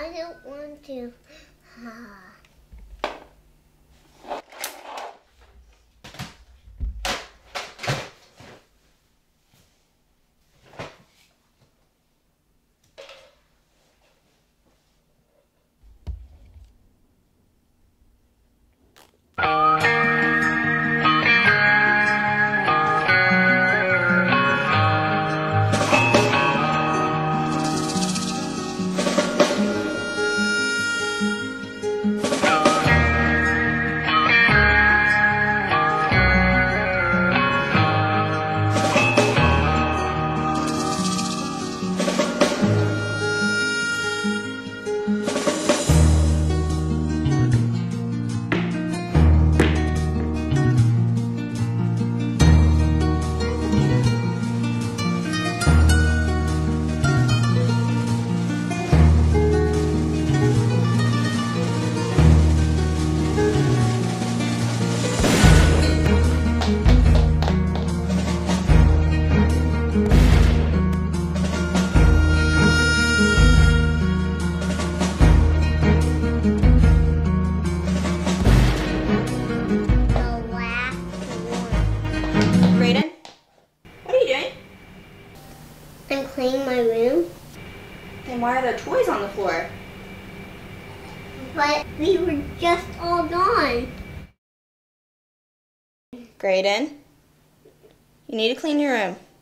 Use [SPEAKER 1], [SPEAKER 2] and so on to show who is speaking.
[SPEAKER 1] I don't want to.
[SPEAKER 2] Graydon, what are you doing?
[SPEAKER 1] I'm cleaning my room.
[SPEAKER 2] Then why are there toys on the floor?
[SPEAKER 1] But we were just all gone.
[SPEAKER 2] Graydon, you need to clean your room.